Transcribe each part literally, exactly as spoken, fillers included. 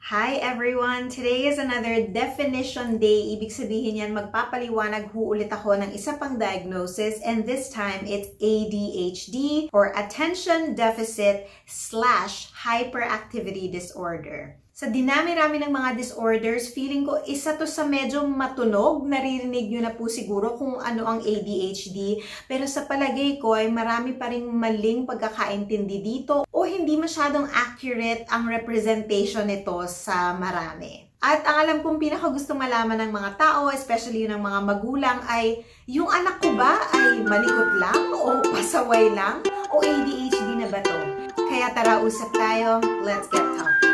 Hi everyone! Today is another definition day. Ibig sabihin yan, magpapaliwanag ho ulit ako ng isa pang diagnosis, and this time it's A D H D or Attention Deficit slash Hyperactivity Disorder. Sa dinami-rami ng mga disorders, feeling ko isa to sa medyo matunog. Naririnig nyo na po siguro kung ano ang A D H D. Pero sa palagay ko ay marami pa ring maling pagkakaintindi dito o hindi masyadong accurate ang representation nito sa marami. At ang alam kong pinaka gusto malaman ng mga tao, especially ng mga magulang, ay yung anak ko ba ay malikot lang o pasaway lang o A D H D na ba to? Kaya tara, usap tayo. Let's get talking.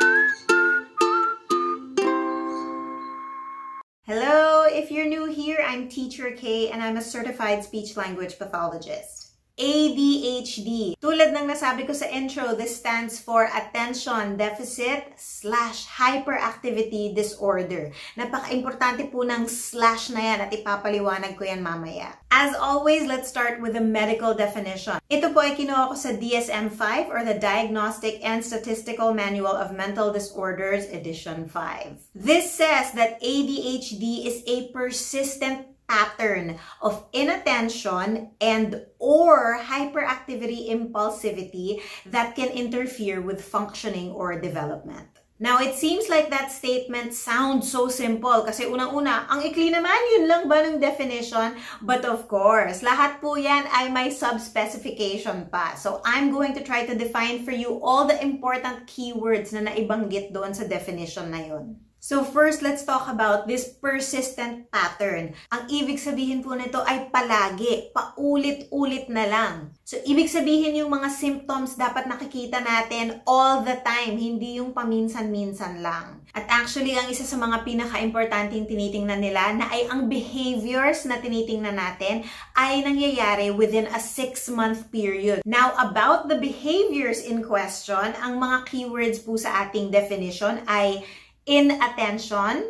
Hello! If you're new here, I'm Teacher K and I'm a certified speech-language pathologist. A D H D. Tulad ng nasabi ko sa intro, this stands for Attention Deficit slash Hyperactivity Disorder. Napaka-importante po ng slash na yan at ipapaliwanag ko yan mamaya. As always, let's start with the medical definition. Ito po ay kinuha ko sa D S M five or the Diagnostic and Statistical Manual of Mental Disorders Edition five. This says that A D H D is a persistent pattern of inattention and or hyperactivity impulsivity that can interfere with functioning or development. Now, it seems like that statement sounds so simple kasi unang-una, ang ikli naman, yun lang ba ng definition? But of course, lahat po yan ay may sub-specification pa. So, I'm going to try to define for you all the important keywords na naibanggit doon sa definition na yun. So first, let's talk about this persistent pattern. Ang ibig sabihin po nito ay palagi, paulit-ulit na lang. So ibig sabihin yung mga symptoms dapat nakikita natin all the time, hindi yung paminsan-minsan lang. At actually, ang isa sa mga pinaka-importanting tinitingnan nila na ay ang behaviors na tinitingnan natin ay nangyayari within a six-month period. Now, about the behaviors in question, ang mga keywords po sa ating definition ay inattention,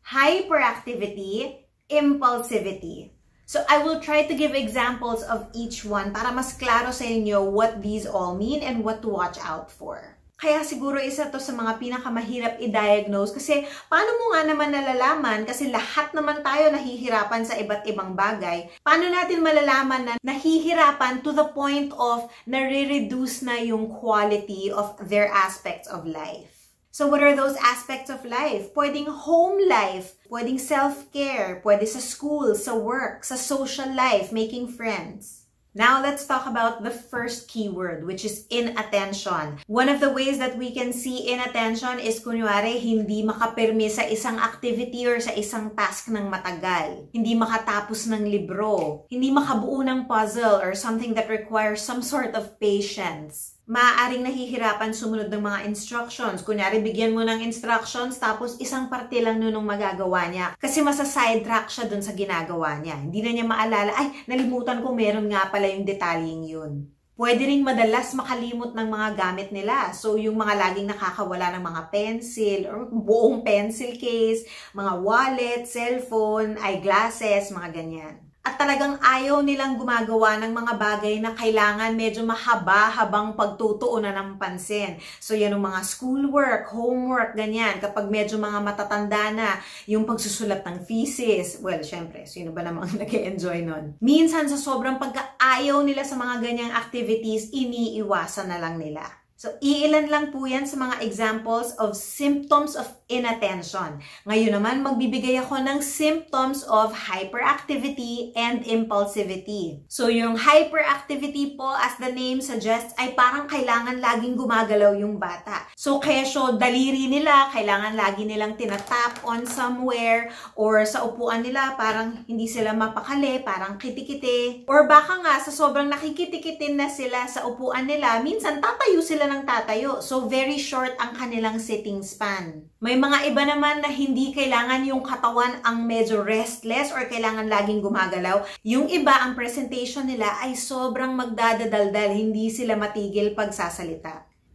hyperactivity, impulsivity. So I will try to give examples of each one para mas klaro sa inyo what these all mean and what to watch out for. Kaya siguro isa to sa mga pinakamahirap i-diagnose kasi paano mo nga naman nalalaman kasi lahat naman tayo nahihirapan sa iba't ibang bagay. Paano natin malalaman na nahihirapan to the point of nare-reduce na yung quality of their aspects of life? So what are those aspects of life? Pwedeng home life, pwedeng self-care, pwede sa school, sa work, sa social life, making friends. Now, let's talk about the first keyword, which is inattention. One of the ways that we can see inattention is, kunyari, hindi makapirmi sa isang activity or sa isang task ng matagal. Hindi makatapos ng libro. Hindi makabuo ng puzzle or something that requires some sort of patience. Maaaring nahihirapan sumunod ng mga instructions. Kunyari, bigyan mo ng instructions, tapos isang parte lang nun ang magagawa niya. Kasi masa-sidetrack siya dun sa ginagawa niya. Hindi na niya maalala, ay, nalimutan ko meron nga pala yung detalyeng yun. Pwede ring madalas makalimot ng mga gamit nila. So, yung mga laging nakakawala ng mga pencil or buong pencil case, mga wallet, cellphone, eyeglasses, mga ganyan. At talagang ayaw nilang gumagawa ng mga bagay na kailangan medyo mahaba habang pagtutuunan ng pansin. So yan yung mga schoolwork, homework, ganyan. Kapag medyo mga matatanda na, yung pagsusulat ng thesis, well, syempre, sino ba namang nag-enjoy nun? Minsan sa sobrang pagkaayaw nila sa mga ganyang activities, iniiwasan na lang nila. So, iilan lang po yan sa mga examples of symptoms of inattention. Ngayon naman, magbibigay ako ng symptoms of hyperactivity and impulsivity. So, yung hyperactivity po, as the name suggests, ay parang kailangan laging gumagalaw yung bata. So, kesyo, daliri nila, kailangan lagi nilang tinatap on somewhere, or sa upuan nila, parang hindi sila mapakali, parang kitikite. Or baka nga, sa sobrang nakikitikitin na sila sa upuan nila, minsan tatayo sila ng tatayo. So, very short ang kanilang sitting span. May mga iba naman na hindi kailangan yung katawan ang medyo restless or kailangan laging gumagalaw. Yung iba, ang presentation nila ay sobrang magdadadaldal, hindi sila matigil pagsasalita.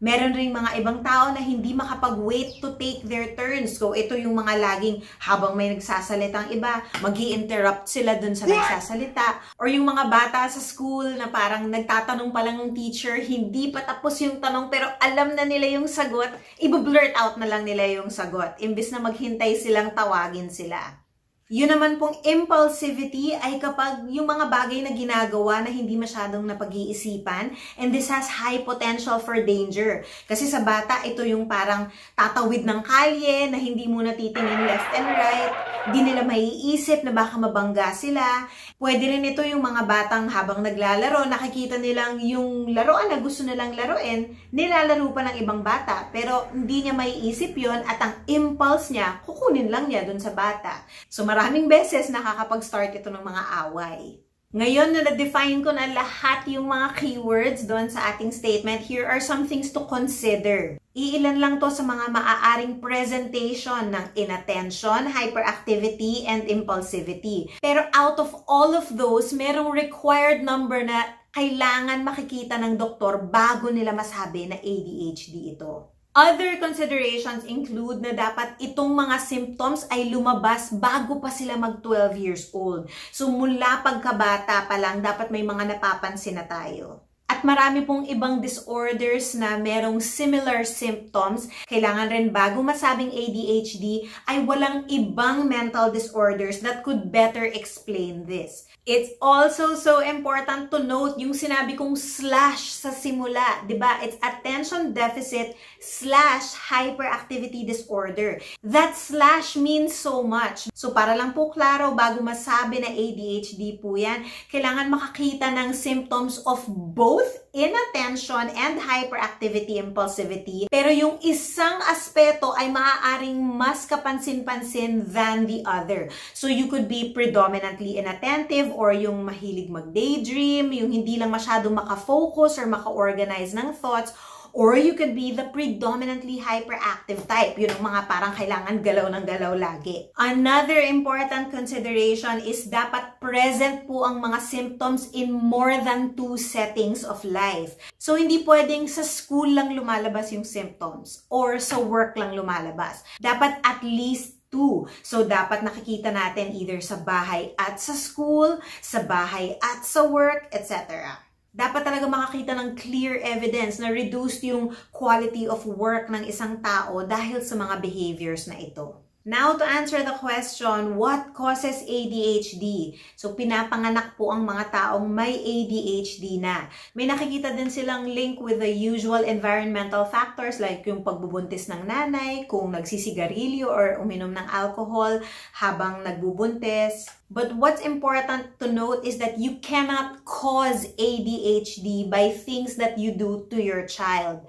Meron ring mga ibang tao na hindi makapag-wait to take their turns. So, ito yung mga laging habang may nagsasalitang iba, magi-interrupt sila dun sa nagsasalita. Or yung mga bata sa school na parang nagtatanong pa lang ng teacher, hindi pa tapos yung tanong pero alam na nila yung sagot, i-blurt out na lang nila yung sagot. Imbis na maghintay silang tawagin sila. Yun naman pong impulsivity ay kapag yung mga bagay na ginagawa na hindi masyadong napag-iisipan, and this has high potential for danger. Kasi sa bata, ito yung parang tatawid ng kalye na hindi muna titingin left and right, di nila maiisip na baka mabangga sila. Pwede rin ito yung mga batang habang naglalaro, nakikita nilang yung laruan na gusto nilang laruin, nilalaro pa ng ibang bata, pero hindi niya maiisip yon at ang impulse niya, kukunin lang niya dun sa bata. So maraming beses nakakapag-start ito ng mga away. Ngayon na na-define ko na lahat yung mga keywords doon sa ating statement, here are some things to consider. Iilan lang to sa mga maaaring presentation ng inattention, hyperactivity, and impulsivity. Pero out of all of those, merong required number na kailangan makikita ng doktor bago nila masabi na A D H D ito. Other considerations include na dapat itong mga symptoms ay lumabas bago pa sila mag twelve years old. So mula pagkabata pa lang, dapat may mga napapansin na tayo. At marami pong ibang disorders na merong similar symptoms. Kailangan rin bago masabing A D H D ay walang ibang mental disorders that could better explain this. It's also so important to note yung sinabi kong slash sa simula, di ba? It's attention deficit slash hyperactivity disorder. That slash means so much. So para lang po klaro, bago masabi na A D H D po yan, kailangan makakita ng symptoms of both inattention and hyperactivity impulsivity. Pero yung isang aspeto ay maaaring mas kapansin-pansin than the other. So you could be predominantly inattentive or yung mahilig mag-daydream, yung hindi lang masyadong makafocus or maka-organize ng thoughts, or you could be the predominantly hyperactive type. Yun ang mga parang kailangan galaw ng galaw lagi. Another important consideration is dapat present po ang mga symptoms in more than two settings of life. So, hindi pwedeng sa school lang lumalabas yung symptoms or sa work lang lumalabas. Dapat at least two. So, dapat nakikita natin either sa bahay at sa school, sa bahay at sa work, et cetera. Dapat talaga makakita ng clear evidence na reduced yung quality of work ng isang tao dahil sa mga behaviors na ito. Now, to answer the question, what causes A D H D? So, pinapanganak po ang mga taong may A D H D na. May nakikita din silang link with the usual environmental factors like yung pagbubuntis ng nanay, kung nagsisigarilyo or uminom ng alcohol habang nagbubuntis. But what's important to note is that you cannot cause A D H D by things that you do to your child.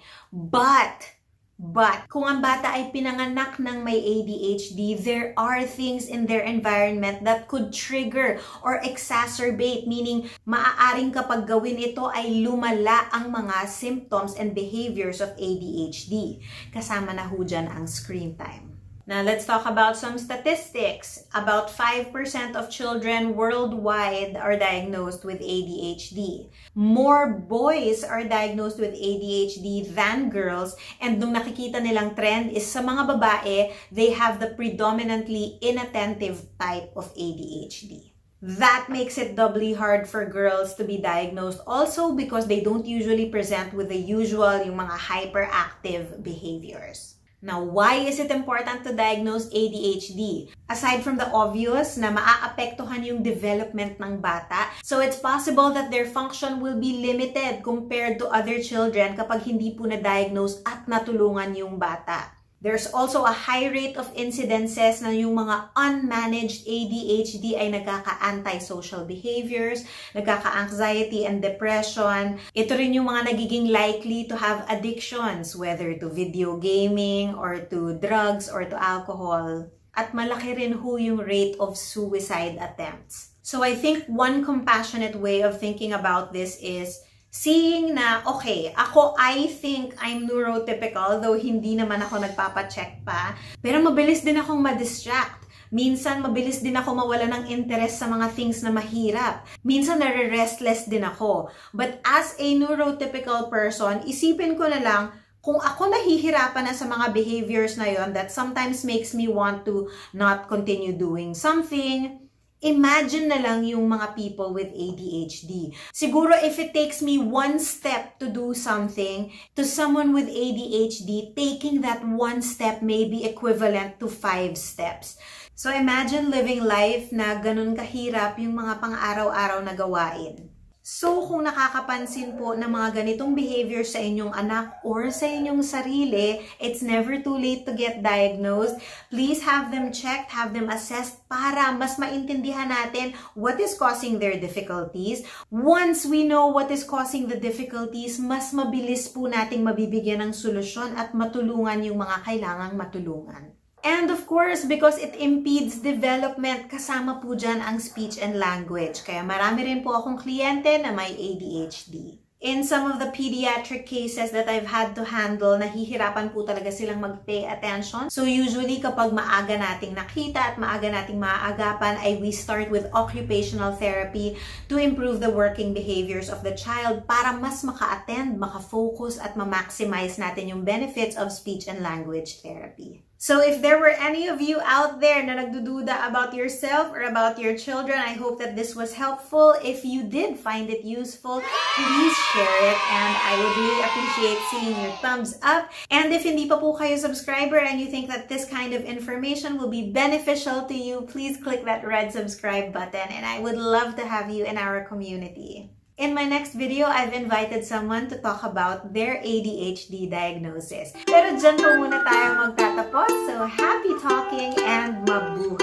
But But, kung ang bata ay pinanganak ng may A D H D, there are things in their environment that could trigger or exacerbate, meaning maaaring kapag gawin ito ay lumala ang mga symptoms and behaviors of A D H D. Kasama na ho dyan ang screen time. Now, let's talk about some statistics. About five percent of children worldwide are diagnosed with A D H D. More boys are diagnosed with A D H D than girls. And nung nakikita nilang trend is sa mga babae, they have the predominantly inattentive type of A D H D. That makes it doubly hard for girls to be diagnosed also because they don't usually present with the usual, yung mga hyperactive behaviors. Now, why is it important to diagnose A D H D? Aside from the obvious na maaapektuhan yung development ng bata, so it's possible that their function will be limited compared to other children kapag hindi po na-diagnose at natulungan yung bata. There's also a high rate of incidences na yung mga unmanaged A D H D ay nagkaka-antisocial behaviors, nagkaka-anxiety and depression. Ito rin yung mga nagiging likely to have addictions, whether to video gaming or to drugs or to alcohol. At malaki rin ho yung rate of suicide attempts. So I think one compassionate way of thinking about this is seeing na, okay, ako, I think I'm neurotypical, though hindi naman ako nagpapacheck pa, pero mabilis din akong ma-distract. Minsan, mabilis din ako mawala ng interest sa mga things na mahirap. Minsan, nare-restless din ako. But as a neurotypical person, isipin ko na lang, Kung ako nahihirapan na sa mga behaviors na yon that sometimes makes me want to not continue doing something, imagine na lang yung mga people with A D H D. Siguro if it takes me one step to do something, to someone with A D H D, taking that one step may be equivalent to five steps. So imagine living life na ganun kahirap yung mga pang-araw-araw na gawain. So, kung nakakapansin po ng mga ganitong behavior sa inyong anak or sa inyong sarili, it's never too late to get diagnosed. Please have them checked, have them assessed para mas maintindihan natin what is causing their difficulties. Once we know what is causing the difficulties, mas mabilis po nating mabibigyan ng solusyon at matulungan yung mga kailangang matulungan. And of course, because it impedes development, kasama po dyan ang speech and language. Kaya marami rin po akong kliyente na may A D H D. In some of the pediatric cases that I've had to handle, nahihirapan po talaga silang mag-pay attention. So usually kapag maaga nating nakita at maaga nating maaagapan, ay we start with occupational therapy to improve the working behaviors of the child para mas maka-attend, maka-focus at ma-maximize natin yung benefits of speech and language therapy. So if there were any of you out there na nagdududa about yourself or about your children, I hope that this was helpful. If you did find it useful, please share it and I would really appreciate seeing your thumbs up. And if hindi pa po kayo subscriber and you think that this kind of information will be beneficial to you, please click that red subscribe button and I would love to have you in our community. In my next video, I've invited someone to talk about their A D H D diagnosis. Pero dyan po muna tayo magtatapos. So, happy talking and mabuhay!